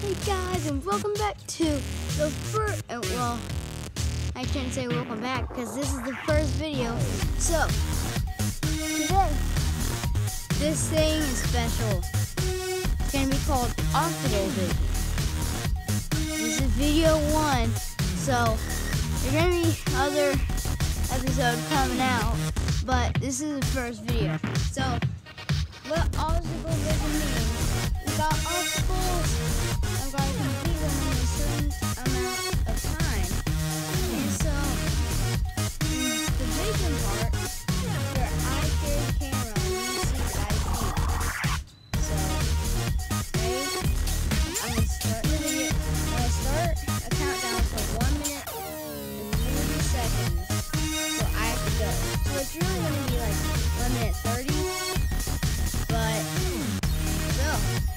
Hey guys, and welcome back to the first, well, I can't say welcome back because this is the first video. So, today, this thing is special. It's going to be called Obstacle Vision. This is video 1, so there's going to be other episodes coming out, but this is the first video. So, what Obstacle Vision means, we got obstacles. I'm going to complete them in a certain amount of time. And so, the vision part is where I carry the camera and you see what I see. So, ready? I'm going to start the video. I'm going to start a countdown for 1 minute and 30 seconds. So I have to go. So it's really going to be like 1 minute 30. But, go.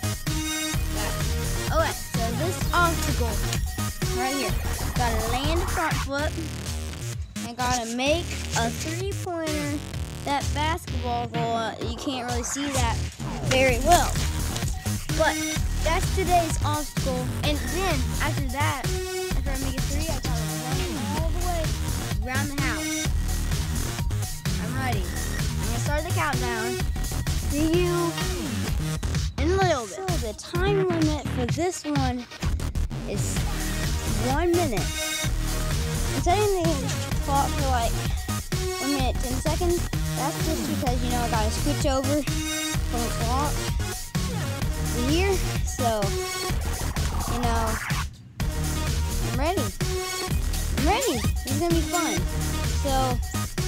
Okay, so this obstacle right here, gotta land the front foot and gotta make a 3-pointer. That basketball goal, you can't really see that very well, but that's today's obstacle. And then after that, after I make a 3, I gotta run all the way around the house. I'm ready. I'm gonna start the countdown. See you in a little bit. So the time limit for this one is 1 minute. I'm setting the clock for like 1 minute 10 seconds. That's just because, you know, I gotta switch over from the clock to here. So, you know, I'm ready. I'm ready. This is gonna be fun. So,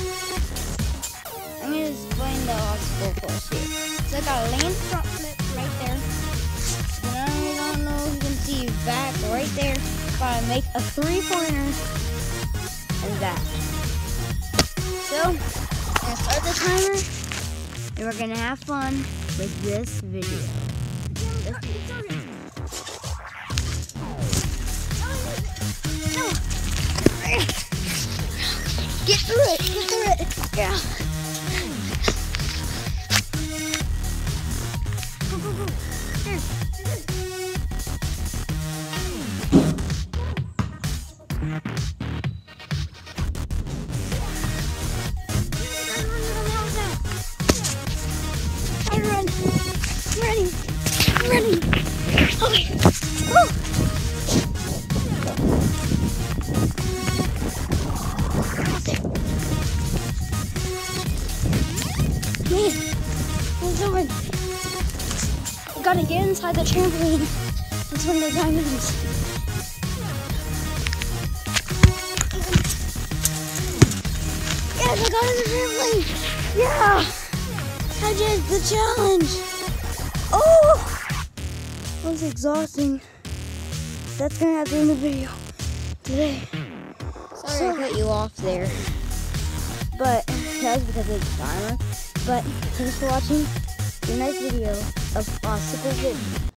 I'm gonna explain the obstacle course here. So I gotta land front flip right there. Then I don't know if you can see back right there. Gotta make a 3-pointer and that. So I'm gonna start the timer and we're gonna have fun with this video. Get through it, get through it. Yeah. I'm ready. Okay. Woo. Man, what's doing? I gotta get inside the trampoline. That's one of the diamonds. Yes, I got in the trampoline. Yeah, I did the challenge. Oh, that was exhausting. That's gonna have to end the video today. Sorry to cut you off there, but that was because of the timer. But thanks for watching the next video of Obstacle Vision.